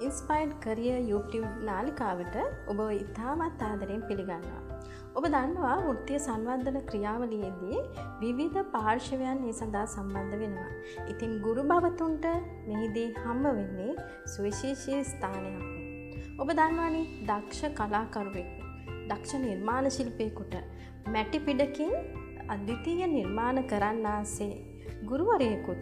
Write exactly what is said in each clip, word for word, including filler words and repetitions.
ඉන්ස්පයර්ඩ් career YouTube නාලිකාවට ඔබ ඉතාමත් ආදරයෙන් පිළිගන්නවා. ඔබ දන්නවා වෘත්තීය සංවර්ධන ක්‍රියාවලියේදී විවිධ පාර්ශවයන් මේ සඳහා සම්බන්ධ වෙනවා. ඉතින් ගුරු භවතුන්ට මෙහිදී හම්බ වෙන්නේ සුවිශේෂී ස්ථානයක්. ඔබ දන්නවනේ දක්ෂ කලාකරුවෙක්, දක්ෂ නිර්මාණ ශිල්පියෙකුට මැටි පිටකින් අද්විතීය නිර්මාණ කරන්නාසේ ගුරුවරයෙකුත්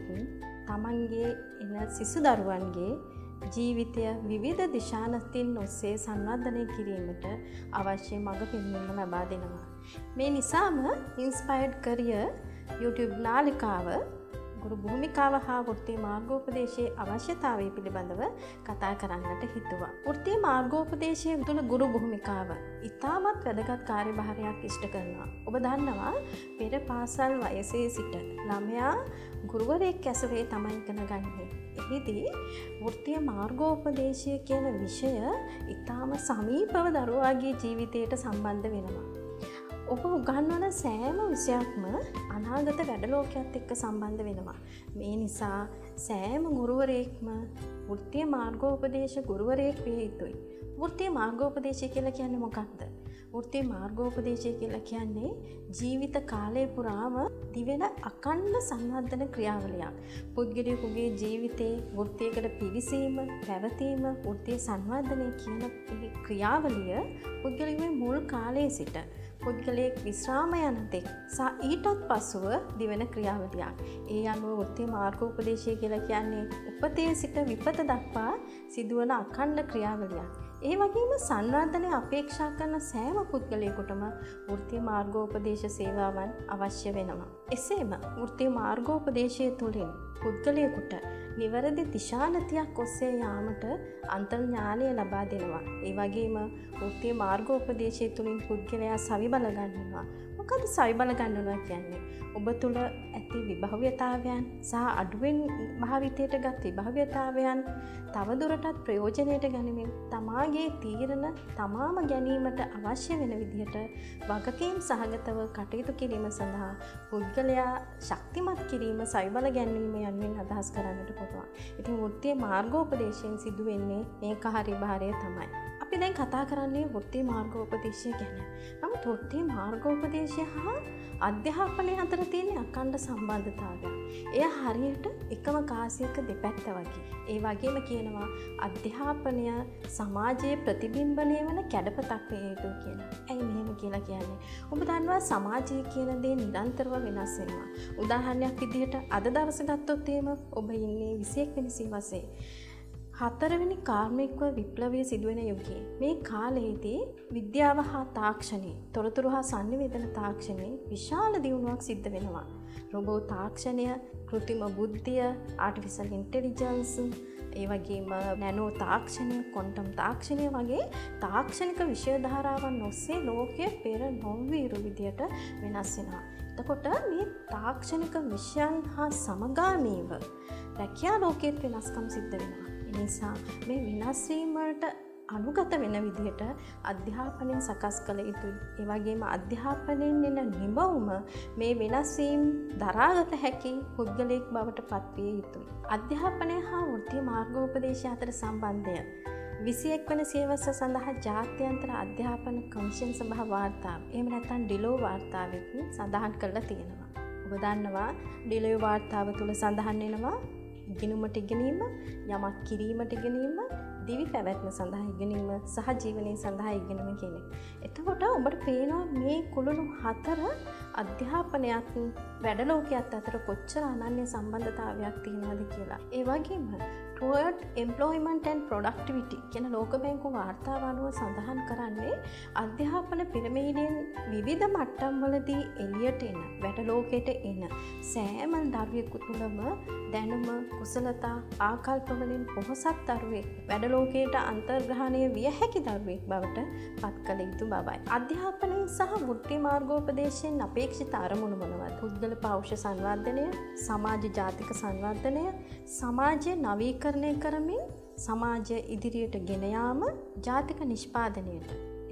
තමන්ගේ එන සිසු දරුවන්ගේ ජීවිතය විවිධ දිශානතින් ඔස්සේ සංවර්ධනය කිරීමට අවශ්‍ය මඟ පෙන්වීම ලබා දෙනවා. මේ නිසාම ඉන්ස්පයර්ඩ් කරියර් YouTube නාලිකාව ගුරු භූමිකාව හා වෘත්තීය මාර්ගෝපදේශයේ අවශ්‍යතාවය පිළිබඳව කතා කරන්නට හිතුවා. වෘත්තීය මාර්ගෝපදේශයේ තුළ ගුරු භූමිකාව ඉතාමත් වැදගත් කාර්යභාරයක් ඉෂ්ට කරනවා. ඔබ දන්නවා පෙර පාසල් වයසේ සිට ළමයා ගුරුවරයෙක් ඇසුරේ තමයි ඉගෙන ගන්නේ. එහිදී වෘත්තීය මාර්ගෝපදේශය කියන විෂය ඉතාම සමීපව දරුවාගේ ජීවිතයට සම්බන්ධ වෙනවා. ඔබ උගන්වන සෑම විෂයක්ම අනාගත වැඩලෝකයක් එක්ක සම්බන්ධ වෙනවා. මේ නිසා සෑම ගුරුවරයෙක්ම වෘත්තීය මාර්ගෝපදේශ ගුරුවරයෙක් විය යුතුයි. වෘත්තීය මාර්ගෝපදේශය කියලා කියන්නේ මොකක්ද? වෘත්තීය මාර්ගෝපදේශය කියලා කියන්නේ ජීවිත කාලය පුරාම දිවෙන අඛණ්ඩ සංවර්ධන ක්‍රියාවලියක්. පුද්ගලයෙකුගේ ජීවිතේ වෘත්තයකට පිවිසීම, පැවතීම, වෘත්තීය සංවර්ධනය කියන මේ ක්‍රියාවලිය පුද්ගලයෙකුගේ මුල් කාලයේ සිට පුද්ගලයෙක් විශ්‍රාම යන තෙක් සහ ඊටත් පසුව දිවෙන ක්‍රියාවලියක්. ඒ අනුව වෘත්තීය මාර්ගෝපදේශය කියලා කියන්නේ උපතේ සිට විපත දක්වා සිදුවන අඛණ්ඩ ක්‍රියාවලියක්. ඒ වගේම සංවර්ධනය අපේක්ෂා කරන සෑම පුද්ගලයෙකුටම වෘත්තීය මාර්ගෝපදේශ සේවාවන් අවශ්‍ය වෙනවා. එසේම වෘත්තීය මාර්ගෝපදේශය තුළින් පුද්ගලයෙකුට නිවැරදි දිශානතියක් ඔස්සේ යාමට අන්තර්ඥානය ලබා දෙනවා. ඒ වගේම වෘත්තීය මාර්ගෝපදේශය තුළින් පුද්ගලයා සවි බල ගන්නවා. මොකද සවි බල ගන්නවා කියන්නේ? ඔබ තුළ ඇති විභව්‍යතාවයන් සහ අඩුවෙන් භාවිතයට ගත් විභව්‍යතාවයන් තවදුරටත් ප්‍රයෝජනයට ගනිමින් තමාගේ තීරණ තමාම ගැනීමට අවශ්‍ය වෙන විදිහට වගකීම් සහගතව කටයුතු කිරීම සඳහා පුද්ගලයා ශක්තිමත් කිරීම සවි බල ගැනීම යනුවෙන් අදහස් කරන්නට පුළුවන්. ඉතින් වෘත්තීය මාර්ගෝපදේශයෙන් සිදුවෙන්නේ මේ කාර්යභාරය තමයි. අපි දැන් කතා කරන්නේ වෘත්තීය මාර්ගෝපදේශය ගැන. නමුත් වෘත්තීය මාර්ගෝපදේශය හා අධ්‍යාපනය අතර තියෙන අඛණ්ඩ සම්බන්ධතාවය. එය හරියට එකම කාසියක දෙපැත්ත වගේ. ඒ වගේම කියනවා අධ්‍යාපනය සමාජයේ ප්‍රතිබිම්බණය වන කැඩපතක් වේ යුතු කියලා. ඇයි මෙහෙම කියලා කියන්නේ? ඔබ දන්නවා සමාජය කියන දේ නිරන්තරව වෙනස් වෙනවා. උදාහරණයක් විදිහට අද දවස ගත්තොත් එහෙම ඔබ ඉන්නේ විසිඑක් වෙනි සියවසේ. හතරවෙනි කාර්මික විප්ලවය සිදුවෙන යුගයේ මේ කාලයේදී විද්‍යාව හා තාක්ෂණය, තොරතුරු හා සංනිවේදන තාක්ෂණයේ විශාල දියුණුවක් සිද්ධ වෙනවා. රොබෝ තාක්ෂණය, කෘත්‍රිම බුද්ධිය, ආටිෆිෂල් ඉන්ටෙලිජන්ස්, ඒ වගේම නැනෝ තාක්ෂණය, ක්වොන්ටම් තාක්ෂණය වගේ තාක්ෂණික විෂය ධාරාවන් ඔස්සේ ලෝකයේ පෙර නොවිරු විදියට වෙනස් වෙනවා. එතකොට මේ තාක්ෂණික විෂයන් හා සමගාමීව රැකියා ලෝකයේ වෙනස්කම් සිද්ධ වෙනවා. නිසා මේ වෙනස් වීම වලට අනුගත වෙන විදිහට අධ්‍යාපනය සකස් කළ යුතුයි. ඒ වගේම අධ්‍යාපනයෙන් එන නිමවුම මේ වෙනස් වීම දරාගත හැකි පුද්ගලයෙක් බවට පත්විය යුතුයි. අධ්‍යාපනය හා වෘත්තීය මාර්ගෝපදේශය අතර සම්බන්ධය විසිඑක් වන සියවස සඳහා ජාත්‍යන්තර අධ්‍යාපන කමිෂන් සභා වාර්තාව, එහෙම නැත්නම් ඩිලෝ වාර්තාවෙකින් සඳහන් කරලා තියෙනවා. ඔබ දන්නවා ඩිලෝ වාර්තාව තුල සඳහන් වෙනවා ඉගෙනුමට ඉගෙනීම, යමක් කිරීමට ඉගෙනීම, දිවි පැවැත්ම සඳහා ඉගෙනීම, සහජීවනය සඳහා ඉගෙනීම කියන එක. එතකොට ඔබට පේනවා මේ කුළුණු හතර අධ්‍යාපනයත් වැඩලෝකයක් අතර කොච්චර අනන්‍ය සම්බන්ධතාවයක් තියෙනවද කියලා. ඒ වගේම toward employment and productivity කියන ලෝක බැංකුව වාර්තාව අනුව සඳහන් කරන්නේ අධ්‍යාපන පිරමීඩයෙන් විවිධ මට්ටම් වලදී එළියට එන, වැඩලෝකයට එන සෑම දරුවෙකු තුළම දැනුම, කුසලතා, ආකල්ප වලින් පොහොසත් දරුවෙක් වැඩලෝකයට අන්තර්ග්‍රහණය විය හැකි දරුවෙක් බවට පත් කළ යුතු බවයි. අධ්‍යාපනය සහ වෘත්තීය මාර්ගෝපදේශයෙන් අපේක්ෂිත අරමුණු මොනවාද? පුද්ගල පෞරුෂ සංවර්ධනය, සමාජ ජාතික සංවර්ධනය, සමාජය නවීකරණය කරමින් සමාජය ඉදිරියට ගෙන යාම, ජාතික නිෂ්පාදනයට.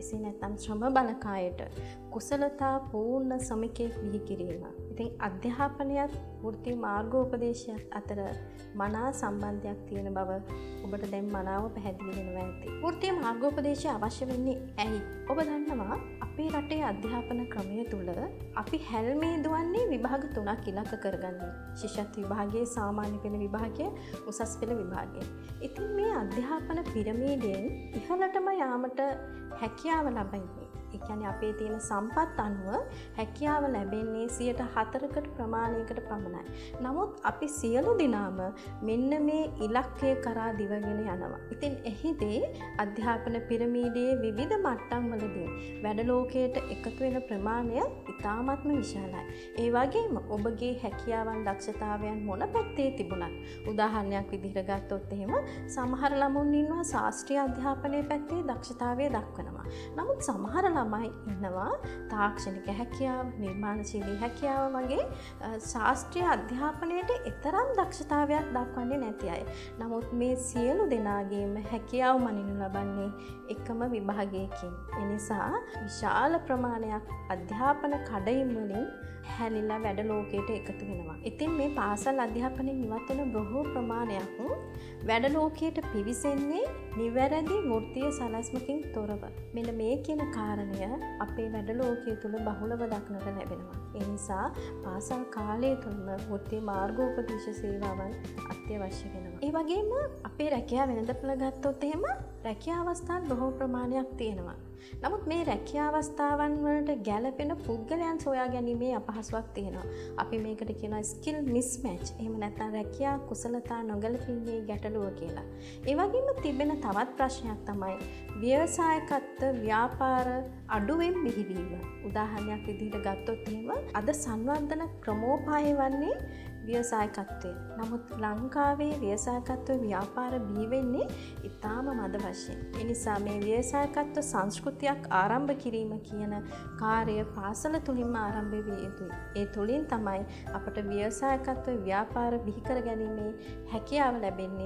එසේ නැත්නම් ශ්‍රම බලකායට කුසලතා පූර්ණ සමිකෙක් බිහි කිරීම. ඉතින් අධ්‍යාපනයත් වෘත්ති මාර්ගෝපදේශයත් අතර මනා සම්බන්ධයක් තියෙන බව ඔබට දැන් මනාව පැහැදිලි වෙනවා ඇති. වෘත්ති මාර්ගෝපදේශය අවශ්‍ය වෙන්නේ ඇයි? ඔබ දන්නවා අපේ රටේ අධ්‍යාපන ක්‍රමය තුල අපි හැල්මේ දුවන්නේ විභාග තුනක් ඉලක්ක කරගන්න. ශිෂ්‍යත්ව විභාගයේ, සාමාන්‍ය පෙළ විභාගයේ, උසස් පෙළ විභාගයේ. ඉතින් මේ අධ්‍යාපන පිරමීඩයෙන් ඉහළටම යාමට හැකියාව ලැබෙන්නේ. ඒ කියන්නේ අපේ තියෙන සම්පත් අනුව හැකියාව ලැබෙන්නේ සියයට හතරකට ප්‍රමාණයකට පමණයි. නමුත් අපි සියලු දෙනාම මෙන්න මේ ඉලක්කය කරා දිවගෙන යනවා. ඉතින් එහිදී අධ්‍යාපන පිරමීඩයේ විවිධ මට්ටම් වලදී වැඩ ලෝකයට එකතු වෙන ප්‍රමාණය ඉතාමත්ම විශාලයි. ඒ වගේම ඔබගේ හැකියාවන් දක්ෂතාවයන් මොන පැත්තේ තිබුණත් උදාහරණයක් විදිහට ගත්තොත් එහෙම සමහර ළමුන් ඉන්නවා ශාස්ත්‍රීය අධ්‍යාපනයේ පැත්තේ දක්ෂතාවය දක්වනවා. නමුත් සමහර ළමයි ඉන්නවා තාක්ෂණික හැකියාව, නිර්මාණශීලී හැකියාව වගේ ශාස්ත්‍රීය අධ්‍යාපනයට එතරම් දක්ෂතාවයක් දක්වන්නේ නැති අය. නමුත් මේ සියලු දෙනාගේම හැකියාව මනිනු ලබන්නේ එකම විභාගයකින්. ඒ නිසා විශාල ප්‍රමාණයක් අධ්‍යාපන කඩයිම් වලින් හැලිලා වැඩ ලෝකයට එකතු වෙනවා. ඉතින් මේ පාසල් අධ්‍යාපනයෙන් ඉවත් වෙන බොහෝ ප්‍රමාණයක් වැඩ ලෝකයට පිවිසෙන්නේ නිවැරදි වෘත්තීය සැලැස්මකින් තොරව. මෙන්න මේ කියන කාරණය අපේ වැඩ ලෝකයේ තුල බහුලව දක්නට ලැබෙනවා. ඒ නිසා පාසල් කාලය තුලම වෘත්තීය මාර්ගෝපදේශ සේවාවන් අත්‍යවශ්‍ය වෙනවා. ඒ වගේම අපේ රැකියාව වෙනදපළ ගත්තොත් එහෙම රැකියා අවස්ථාන් බොහෝ ප්‍රමාණයක් තියෙනවා. නමුත් මේ රැකියා අවස්ථාවන් වලට ගැළපෙන පුද්ගලයන් සොයා ගැනීමේ අපහසුයක් තියෙනවා. අපි මේකට කියනවා ස්කිල් මිස්මැච්. එහෙම නැත්නම් රැකියා කුසලතා නොගැලපීමේ ගැටලුව කියලා. ඒ වගේම තිබෙන තවත් ප්‍රශ්නයක් තමයි ව්‍යවසායකත්ව ව්‍යාපාර අඩුවෙන් බිහිවීම. උදාහරණයක් විදිහට ගත්තොත් එහෙම අද සංවර්ධන ක්‍රමෝපාය වන්නේ ව්‍යවසායකත්වය. නමුත් ලංකාවේ ව්‍යවසායකත්ව ව්‍යාපාර බිහි වෙන්නේ ඉතාම මද වශයෙන්. ඒ නිසා මේ ව්‍යවසායකත්ව සංස්කෘතියක් ආරම්භ කිරීම කියන කාර්ය පාසල තුලින්ම ආරම්භ විය යුතුයි. ඒ තුලින් තමයි අපට ව්‍යවසායකත්ව ව්‍යාපාර බිහි කර ගැනීමේ හැකියාව ලැබෙන්නේ.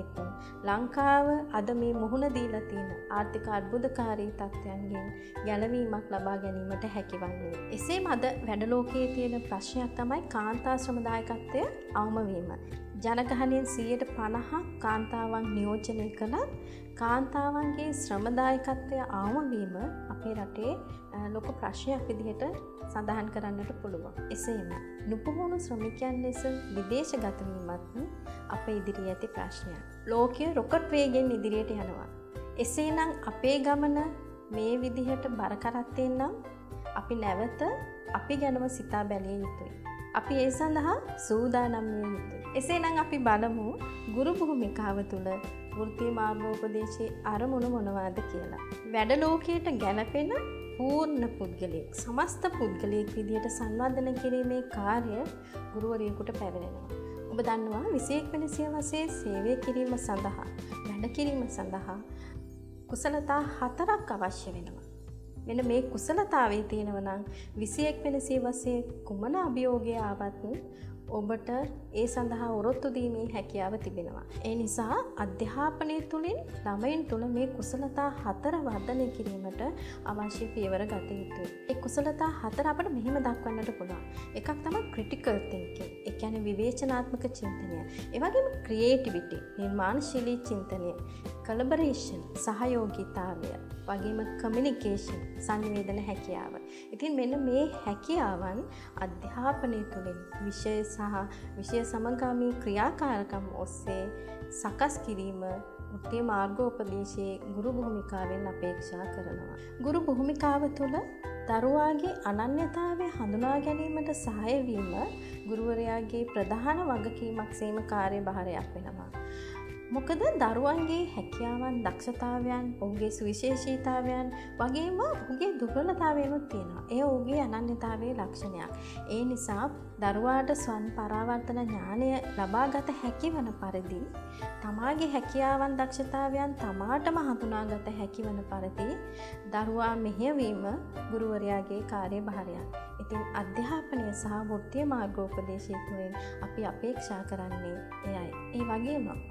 ලංකාව අද මේ මුහුණ දීලා තියෙන ආර්ථික අර්බුදකාරී තත්ත්වයන්ගෙන් ගැලවීමක් ලබා ගැනීමට හැකිවන්නේ. එසේම අද වැඩ ලෝකයේ තියෙන ප්‍රශ්නයක් තමයි කාන්තා ශ්‍රම දායකත්වය අවම වීම. ජනගහනයෙන් සියයට පනහක් කාන්තාවන් නියෝජනය කළත් කාන්තාවන්ගේ ශ්‍රම දායකත්වය අවම වීම අපේ රටේ ලොකු ප්‍රශ්නයක් විදිහට සඳහන් කරන්නට පුළුවන්. එසේම නුපුහුණු ශ්‍රමිකයන් ලෙස විදේශගත වීමත් අපේ ඉදිරියේ ඇති ප්‍රශ්නයක්. ලෝකයේ රොකට් වේගෙන් ඉදිරියට යනවා. එසේනම් අපේ ගමන මේ විදිහට බර කරත්තේ නම් අපි නැවත අපි ගැනම සිතා බැලිය යුතුයි. අපි ඒ සඳහා සූදානම් විය යුතුයි. එසේනම් අපි බලමු ගුරු භූමිකාව තුළ වෘත්තීය මාර්ගෝපදේශයේ අරමුණු මොනවාද කියලා. වැඩ ලෝකයට ගැලපෙන පූර්ණ පුද්ගලයෙක්, සමස්ත පුද්ගලයෙක් විදිහට සංවර්ධනය කිරීමේ කාර්ය ගුරුවරයෙකුට පැවරෙනවා. ඔබ දන්නවා විසිඑක වෙනි සියවසේ සේවය කිරීම සඳහා, වැඩ කිරීම සඳහා කුසලතා හතරක් අවශ්‍ය වෙනවා. මෙන්න මේ කුසලතාවයේ තියෙනවා නම් විසිඑක වෙනි සියවසේ කුමන අභියෝගය ආවත් ඔබට ඒ සඳහා ඔරොත්තු දීමේ හැකියාව තිබෙනවා. ඒ නිසා අධ්‍යාපනය තුළින් ළමයින් තුළ මේ කුසලතා හතර වර්ධනය කිරීමට අවශ්‍ය පියවර ගත යුතුයි. ඒ කුසලතා හතර අපිට මෙහෙම දක්වන්නට පුළුවන්. එකක් තමයි ක්‍රිටිකල් තින්කින්. ඒ කියන්නේ විවේචනාත්මක චින්තනය. ඒ වගේම ක්‍රියේටිවිටි, නිර්මාණශීලී චින්තනය, කලබරේෂන්, සහයෝගීතාවය, වගේම කමියුනිකේෂන්, සංවේදන හැකියාව. ඉතින් මෙන්න මේ හැකියාවන් අධ්‍යාපනය තුළින් විෂය සහ විෂය සමගාමී ක්‍රියාකාරකම් ඔස්සේ සකස් කිරීම වෘත්තීය මාර්ගෝපදේශයේ ගුරු භූමිකාවෙන් අපේක්ෂා කරනවා. ගුරු භූමිකාව තුළ දරුවාගේ අනන්‍යතාවය හඳුනා ගැනීමට සහාය වීම ගුරුවරයාගේ ප්‍රධාන වගකීමක් සේම කාර්යභාරයක් වෙනවා. මොකද දරුවන්ගේ හැකියාවන්, දක්ෂතාවයන්, ඔහුගේ සුවිශේෂීතාවයන් වගේම ඔහුගේ දුර්වලතාවයනුත් තියෙනවා. ඒ ඔහුගේ අනන්‍යතාවයේ ලක්ෂණයක්. ඒ නිසා දරුවාට ස්වයං පරාවර්තන ඥානය ලබාගත හැකි වන පරිදි තමාගේ හැකියාවන්, දක්ෂතාවයන් තමාටම හඳුනාගත හැකි වන පරිදි දරුවා මෙහෙයවීම ගුරුවරයාගේ කාර්යභාරයක්. ඉතින් අධ්‍යාපනය සහ වෘත්තීය මාර්ගෝපදේශය තුළින් අපි අපේක්ෂා කරන්නේ එයයි. ඒ වගේම ඔබ දන්නවා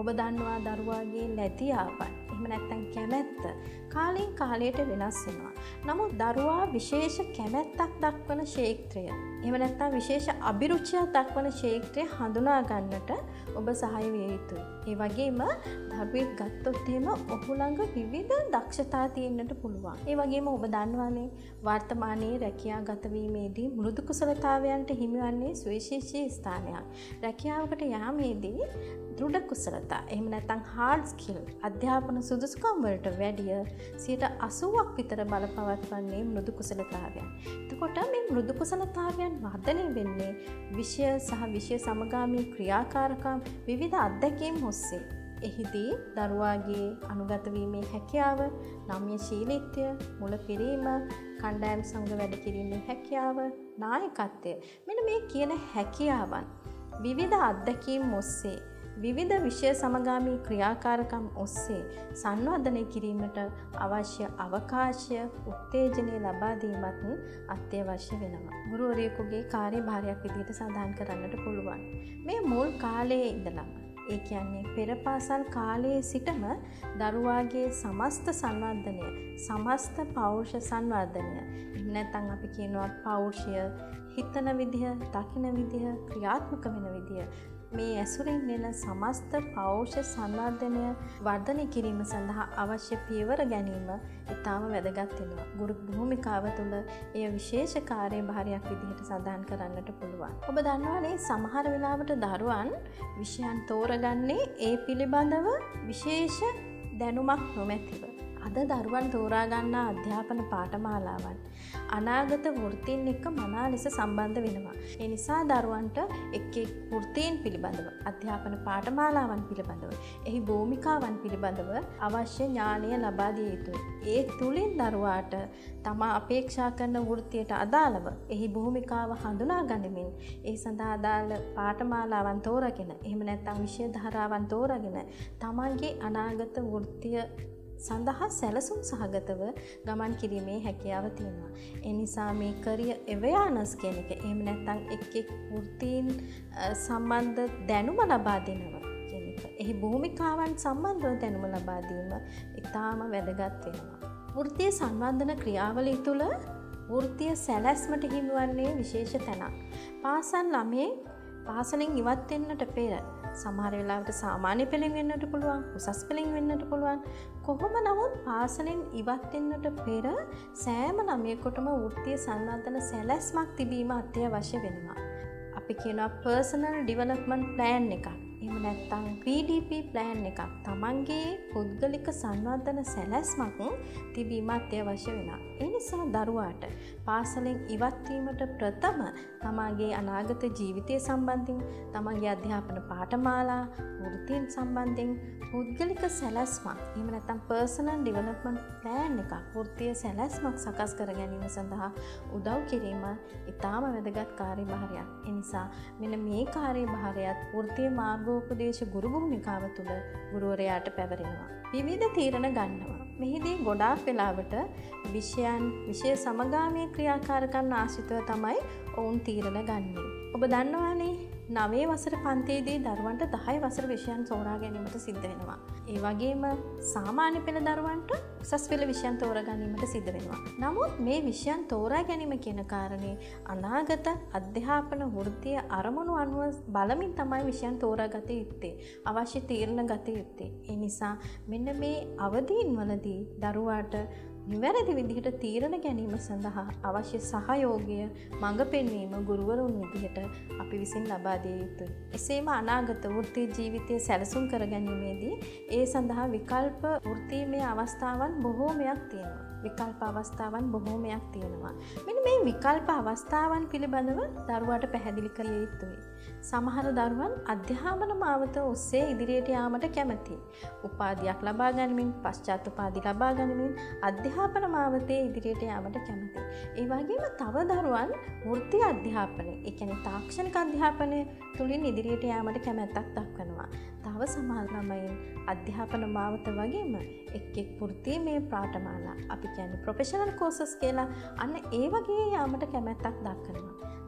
දන්නවා දරුවාගේ ලැබියාවන් එහෙම නැත්නම් කැමැත්ත කාලෙන් කාලයට වෙනස් වෙනවා. නමුත් දරුවා විශේෂ කැමැත්තක් දක්වන ක්ෂේත්‍රය එහෙම නැත්නම් විශේෂ අභිරුචියක් දක්වන ක්ෂේත්‍රය හඳුනා ගන්නට ඔබ සහාය විය යුතුයි. ඒ වගේම දරුවෙක් ගත්තොත් එහෙම ඔහු ළඟ විවිධ දක්ෂතා තියෙන්නට පුළුවන්. ඒ වගේම ඔබ දන්නවානේ වර්තමානයේ රැකියාව ගත වීමේදී මෘදු කුසලතාවයන්ට හිමිවන්නේ සුවිශේෂී ස්ථානයක්. රැකියාවකට යාමේදී දෘಢ කුසලතා එහෙම නැත්නම් hard skill අධ්‍යාපන සුදුසුකම් වලට වැඩිය සියයට අසූවක් විතර බලපවත්වන්නේ මෘදු කුසලතාවයන්. එතකොට මේ මෘදු කුසලතාවයන් වර්ධනය වෙන්නේ විෂය සහ විෂය සමගාමී ක්‍රියාකාරකම් විවිධ අත්දැකීම් ඔස්සේ. එහිදී දරුවාගේ අනුගත වීමේ හැකියාව, නම්‍යශීලීත්වය, මුලපිරීම, කණ්ඩායම් සංග වැඩ කිරීමේ හැකියාව, නායකත්වය මෙන්න මේ කියන හැකියාවන් විවිධ අත්දැකීම් ඔස්සේ විවිධ විෂය සමගාමී ක්‍රියාකාරකම් ඔස්සේ සංවර්ධනය කිරීමට අවශ්‍ය අවකාශය උත්තේජනය ලබා දීමත් අත්‍යවශ්‍ය වෙනවා. ගුරුවරයෙකුගේ කාර්යභාරයක් විදිහට සඳහන් කරන්නට පුළුවන්. මේ මුල් කාලයේ ඉඳලම ඒ කියන්නේ පෙර පාසල් කාලයේ සිටම දරුවාගේ සමස්ත සංවර්ධනය, සමස්ත පෞරුෂ සංවර්ධනය, එහෙම නැත්නම් අපි කියනවා පෞරුෂය, හිතන විදිහ, දකින විදිහ, ක්‍රියාත්මක වෙන විදිහ මේ ඇසුරින් වෙන සමස්ත පෞරුෂ සංවර්ධනය වර්ධනය කිරීම සඳහා අවශ්‍ය පියවර ගැනීම ඉතාම වැදගත් වෙනවා. ගුරු භූමිකාව තුළ එය විශේෂ කාර්යභාරයක් විදිහට සඳහන් කරන්නට පුළුවන්. ඔබ දන්නවනේ සමහර වෙලාවට දරුවන් විෂයන් තෝරගන්නේ ඒ පිළිබඳව විශේෂ දැනුමක් නොමැතිව. අද දරුවන් තෝරා ගන්නා අධ්‍යාපන පාඨමාලාවන් අනාගත වෘත්තීන් එක්ක මනා ලෙස සම්බන්ධ වෙනවා. ඒ නිසා දරුවන්ට එක් එක් වෘත්තීන් පිළිබඳව, අධ්‍යාපන පාඨමාලාවන් පිළිබඳව, එහි භූමිකාවන් පිළිබඳව අවශ්‍ය ඥානය ලබා දිය යුතුයි. ඒ තුලින් දරුවාට තමා අපේක්ෂා කරන වෘත්තියට අදාළව එහි භූමිකාව හඳුනා ගනිමින් ඒ සඳහා අදාළ පාඨමාලාවන් තෝරාගෙන, එහෙම නැත්නම් විෂය ධාරාවන් තෝරාගෙන තමන්ගේ අනාගත වෘත්තිය සඳහා සැලසුම් සහගතව ගමන් කිරීමේ හැකියාව තියෙනවා. ඒ නිසා මේ කරියර් අවයර්නස් කියන එක එහෙම නැත්නම් එක් එක් වෘත්තීන් සම්බන්ධ දැනුම ලබා දෙනවා කියන එක. එහි භූමිකාවන් සම්බන්ධව දැනුම ලබා දීම ඉතාම වැදගත් වෙනවා. වෘත්තීය සංවර්ධන ක්‍රියාවලිය තුළ වෘත්තීය සැලැස්මට හිමිවන්නේ විශේෂ තැනක්. පාසල් ළමයේ පාසලෙන් ඉවත් වෙන්නට පෙර සමහර වෙලාවට සාමාන්‍ය පෙළෙන් වෙන්නට පුළුවන්, උසස් පෙළෙන් වෙන්නට පුළුවන්. කොහොම නමුත් පාසලෙන් ඉවත් වෙන්නට පෙර සෑම ළමයෙකුටම වෘත්තීය සංවර්ධන සැලැස්මක් තිබීම අත්‍යවශ්‍ය වෙනවා. අපි කියනවා personal development plan එකක්. එහෙම නැත්නම් P D P plan එකක්. තමන්ගේ පුද්ගලික සංවර්ධන සැලැස්මක් තිබීම අත්‍යවශ්‍ය වෙනවා. ඒ නිසා දරුවාට පාසලෙන් ඉවත් වීමට ප්‍රථම තමාගේ අනාගත ජීවිතය සම්බන්ධයෙන්, තමන්ගේ අධ්‍යාපන පාඨමාලා, වෘත්තීන් සම්බන්ධයෙන් පුද්ගලික සැලැස්මක්, එහෙම නැත්නම් personal development plan එකක්, වෘත්තීය සැලැස්මක් සකස් කර ගැනීම සඳහා උදව් කිරීම ඉතාම වැදගත් කාර්යභාරයක්. ඒ නිසා මෙන්න මේ කාර්යභාරයත් වෘත්තීය මාර්ගෝපදේශ ගුරු භූමිකාව තුළ ගුරුවරයාට පැවරෙනවා. විවිධ තීරණ ගන්නවා. මෙහිදී ගොඩාක් වෙලාවට විෂයන් විෂය සමගාමී ක්‍රියාකාරකම් ආශ්‍රිතව තමයි ඔවුන් තීරණ ගන්නේ. ඔබ දන්නවානේ නවයේ වසර පන්තියේදී දරුවන්ට දහය වසර විෂයන් තෝරා ගැනීමට සිද්ධ වෙනවා. ඒ වගේම සාමාන්‍ය පෙළ දරුවන්ට උසස් පෙළ විෂයන් තෝරා ගැනීමට සිද්ධ වෙනවා. නමුත් මේ විෂයන් තෝරා ගැනීම කියන කාරණේ අනාගත අධ්‍යාපන වෘත්තීය අරමුණු අනුව බලමින් තමයි විෂයන් තෝරා ගත යුත්තේ. අවශ්‍ය තීරණ ගත යුත්තේ. ඒ නිසා මෙන්න මේ අවදීන් වලදී දරුවාට නිවැරදි විදිහට තීරණ ගැනීම සඳහා අවශ්‍ය සහයෝගය මඟ පෙන්වීම ගුරුවරුන් විදිහට අපි විසින් ලබා දිය යුතුයි. එසේම අනාගත වෘත්තීය ජීවිතය සැලසුම් කර ගැනීමේදී ඒ සඳහා විකල්ප වෘත්තීමය අවස්ථාවන් බොහෝමයක් තියෙනවා. විකල්ප අවස්ථාවන් බොහෝමයක් තියෙනවා. මෙන්න මේ විකල්ප අවස්ථාවන් පිළිබඳව දරුවාට පැහැදිලි කළ යුතුයි. සමහර දරුවන් අධ්‍යාපන මාවත ඔස්සේ ඉදිරියට යාමට කැමැතියි. උපාධියක් ලබා ගනිමින්, පශ්චාත් උපාධි ලබා ගනිමින් අධ්‍යාපන මාවතේ ඉදිරියට යාමට කැමැතියි. ඒ වගේම තව දරුවන් වෘත්තීය අධ්‍යාපනය, ඒ කියන්නේ තාක්ෂණික අධ්‍යාපනය තුලින් ඉදිරියට යාමට කැමැත්තක් දක්වනවා. තව සමහර ළමයින් අධ්‍යාපන මාවත වගේම එක් එක් වෘත්තීමය පාඨමාලා, අපි කියන්නේ ප්‍රොෆෙෂනල් කෝසස් කියලා, අන්න ඒ වගේ යාමට කැමැත්තක් දක්වනවා.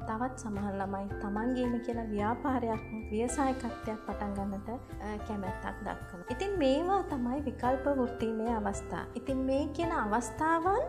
තවත් සමහර ළමයි තමන්ගේම කියලා ව්‍යාපාරයක් ව්‍යවසායකත්වයක් පටන් ගන්නට කැමැත්තක් දක්වනවා. ඉතින් මේවා තමයි විකල්ප වෘත්තීමේ අවස්ථා. ඉතින් මේ කියන අවස්ථාවන්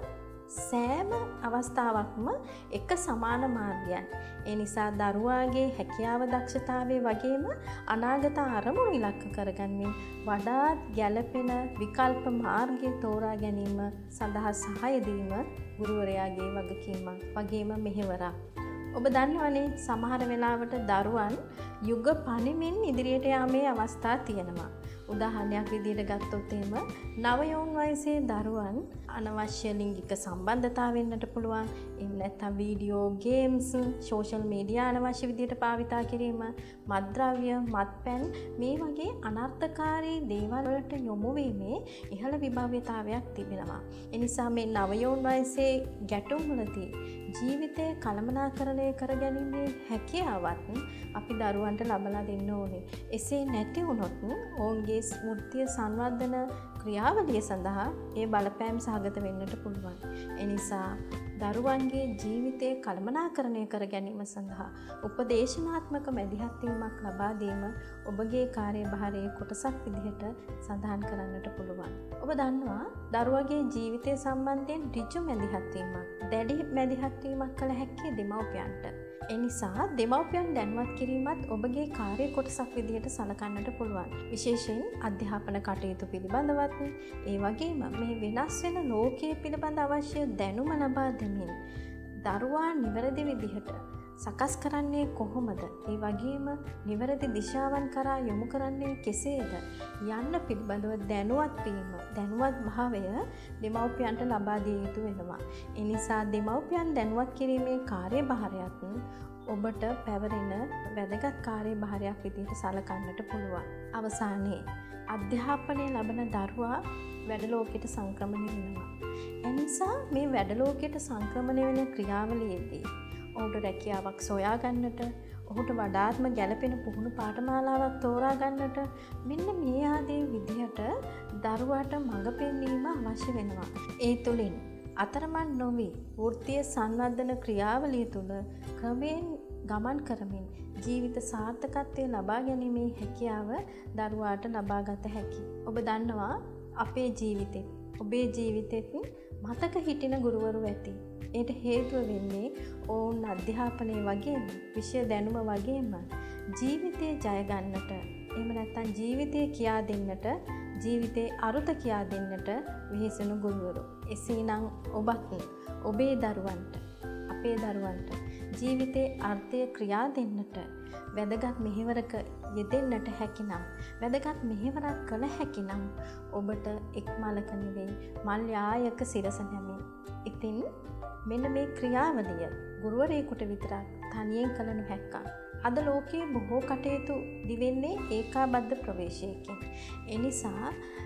සෑම අවස්ථාවක්ම එක සමාන මාර්ගයන්. ඒ නිසා දරුවාගේ හැකියාව දක්ෂතාවය වගේම අනාගත අරමුණු ඉලක්ක කරගන්මින් වඩාත් ගැළපෙන විකල්ප මාර්ගය තෝරා ගැනීම සඳහා සහාය දීම ගුරුවරයාගේ වගකීමක් වගේම මෙහෙවරක්. ඔබ දන්නවනේ සමහර වෙලාවට දරුවන් යුග පණිමින් ඉදිරියට යාමේ අවස්ථා තියෙනවා. උදාහරණයක් විදිහට ගත්තොත් එහෙම නව යෞවන වයසේ දරුවන් අනවශ්‍ය ලිංගික සම්බන්ධතා වෙන්නට පුළුවන්. එහෙම නැත්නම් වීඩියෝ ගේම්ස්, සෝෂල් මීඩියා අනවශ්‍ය විදිහට භාවිතා කිරීම, මත්ද්‍රව්‍ය, මත්පැන් මේ වගේ අනර්ථකාරී දේවල් වලට යොමු වීමේ ඉහළ විභව්‍යතාවයක් තිබෙනවා. ඒ නිසා මේ නව යෞවන වයසේ ගැටුම් වලදී ජීවිතය කළමනාකරණය කරගැනීමේ හැකියාවත් අපි දරුවන්ට ලබා දෙන්න ඕනේ. එසේ නැති වුණොත් ඔවුන්ගේ ස්මෘතිය සංවර්ධන ක්‍රියාවලිය සඳහා ඒ බලපෑම් සහගත වෙන්නට පුළුවන්. ඒ නිසා දරුවන්ගේ ජීවිතය කළමනාකරණය කර ගැනීම සඳහා උපදේශනාත්මක මැදිහත් වීමක් ලබා දීම ඔබගේ කාර්යභාරයේ කොටසක් විදිහට සඳහන් කරන්නට පුළුවන්. ඔබ දන්නවා දරුවගේ ජීවිතය සම්බන්ධයෙන් ඍජු මැදිහත් වීමක්, දැඩි මැදිහත් වීමක් කළ හැක්කේ දෙමව්පියන්ට. ඒ නිසා දෙමව්පියන් දැනුවත් කිරීමත් ඔබගේ කාර්ය කොටසක් විදිහට සලකන්නට පුළුවන්. විශේෂයෙන් අධ්‍යාපන කටයුතු පිළිබඳවත් ඒ වගේම මේ වෙනස් වෙන ලෝකයේ පිළිබඳ අවශ්‍ය දැනුම ලබා දෙමින් දරුවා නිවැරදි විදිහට සකස් කරන්නේ කොහොමද? ඒ වගේම නිවැරදි දිශාවන් කරා යොමු කරන්නේ කෙසේද? යන්න පිළිබඳව දැනුවත් වීම, දැනුවත් භාවය දෙමව්පියන්ට ලබා දිය යුතු වෙනවා. ඒ නිසා දෙමව්පියන් දැනුවත් කිරීමේ කාර්යභාරයත් ඔබට පැවරෙන වැදගත් කාර්යභාරයක් විදිහට සලකන්නට පුළුවන්. අවසානයේ අධ්‍යාපනය ලබන දරුවා වැඩලෝකයට සංක්‍රමණය වෙනවා. එනිසා මේ වැඩලෝකයට සංක්‍රමණය වෙන ක්‍රියාවලියේදී ඔහුට රැකියාවක් සොයා ගන්නට, ඔහුට වඩාත්ම ගැළපෙන පුහුණු පාඨමාලාවක් තෝරා ගන්නට මෙන්න මේ ආදී විදිහට දරුවාට මඟ පෙන්වීම අවශ්‍ය වෙනවා. ඒ තුලින් අතරමං නොවි වෘත්තීය සංවර්ධන ක්‍රියාවලිය තුළ ක්‍රමයෙන් ගමන් කරමින් ජීවිත සාර්ථකත්වය ලබා ගැනීමේ හැකියාව දරුවාට ලබා ගත හැකියි. ඔබ දන්නවා අපේ ජීවිතෙත් ඔබේ ජීවිතෙත් මතක හිටින ගුරුවරු ඇති. ඒට හේතුව වෙන්නේ ඔවුන් අධ්‍යාපනය වගේම විෂය දැනුම වගේම ජීවිතය ජය ගන්නට, එහෙම නැත්නම් ජීවිතය කියා දෙන්නට, ජීවිතේ අරුත කියා දෙන්නට වෙහෙසෙන ගුරුවරු. එසේනම් ඔබත් ඔබේ දරුවන්ට, අපේ දරුවන්ට ජීවිතේ අර්ථය ක්‍රියා දෙන්නට වැදගත් මෙහෙවරක යෙදෙන්නට හැකිනම්, වැදගත් මෙහෙවරක් කළ හැකිනම් ඔබට එක් මලක නෙවෙයි මල් යායක සිරස නැමේ. ඉතින් මෙන්න මේ ක්‍රියාවලිය ගුරුවරයෙකුට විතරක් තනියෙන් කළ නොහැක්කක්. අද ලෝකයේ බොහෝ කටයුතු දිවෙන්නේ ඒකාබද්ධ ප්‍රවේශයකින්. ඒ නිසා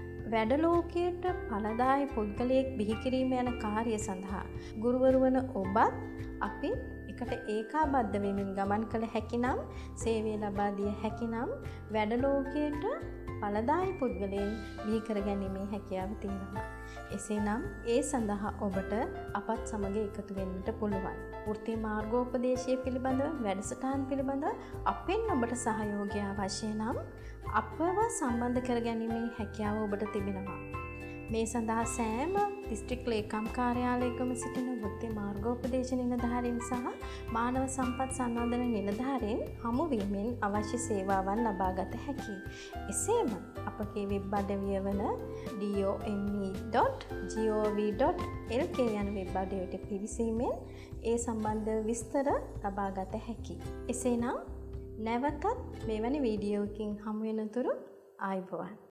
වැඩලෝකයට ඵලදායි පුද්ගලයෙක් බිහි කිරීම යන කාර්යය සඳහා ගුරුවරු වන ඔබත් අපි එකට ඒකාබද්ධ වෙමින් ගමන් කළ හැකිනම්, සේවය ලබා දිය හැකිනම් වැඩලෝකයට ඵලදායි පුද්ගලයන් බිහි කර ගැනීමේ හැකියාව තියෙනවා. එසේනම් ඒ සඳහා ඔබට අපත් සමග එකතු වෙන්නට පුළුවන්. වෘත්තීය මාර්ගෝපදේශය පිළිබඳව, වැඩසටහන් පිළිබඳව අපෙන් ඔබට සහයෝගය අවශ්‍ය නම් අපව සම්බන්ධ කර ගැනීමේ හැකියාව ඔබට තිබෙනවා. මේ සඳහා සෑම දිස්ත්‍රික් ලේකම් කාර්යාලයකම සිටින වෘත්තීය මාර්ගෝපදේශ නිලධාරීන් සහ මානව සම්පත් සංවර්ධන නිලධාරීන් හමු වීමෙන් අවශ්‍ය සේවාවන් ලබා ගත හැකියි. එසේම අපගේ වෙබ් අඩවිය වන D O M E dot G O V dot L K යන වෙබ් අඩවියට පිවිසීමෙන් ඒ සම්බන්ධ විස්තර ලබා ගත හැකියි. එසේනම් නැවතත් මෙවැනි වීඩියෝකින් හමු වෙනතුරු ආයුබෝවන්.